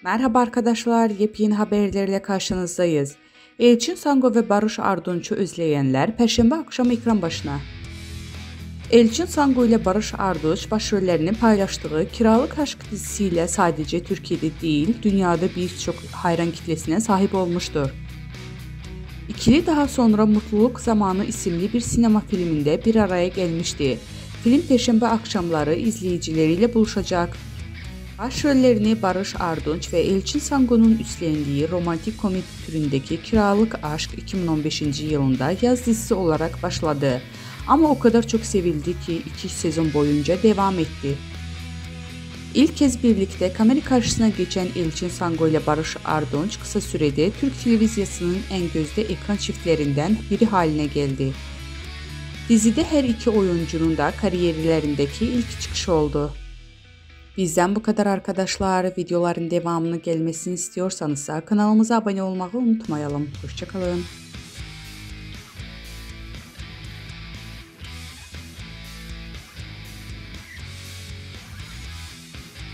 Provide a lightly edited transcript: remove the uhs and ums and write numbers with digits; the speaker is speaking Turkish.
Merhaba arkadaşlar, yepyeni haberlerle karşınızdayız. Elçin Sango ve Barış Arduç'u izleyenler Perşembe akşamı ekran başına. Elçin Sango ile Barış Arduç başrollerini paylaştığı Kiralık Aşk dizisiyle sadece Türkiye'de değil, dünyada birçok hayran kitlesine sahip olmuştur. İkili daha sonra Mutluluk Zamanı isimli bir sinema filminde bir araya gelmişti. Film Perşembe akşamları izleyicileriyle buluşacak. Başrollerini Barış Arduç ve Elçin Sango'nun üstlendiği romantik komedi türündeki Kiralık Aşk 2015 yılında yaz dizisi olarak başladı. Ama o kadar çok sevildi ki 2 sezon boyunca devam etti. İlk kez birlikte kamera karşısına geçen Elçin Sango ile Barış Arduç kısa sürede Türk televizyasının en gözde ekran çiftlerinden biri haline geldi. Dizide her iki oyuncunun da kariyerlerindeki ilk çıkışı oldu. Bizden bu kadar arkadaşlar. Videoların devamını gelmesini istiyorsanız kanalımıza abone olmayı unutmayalım. Hoşça kalın.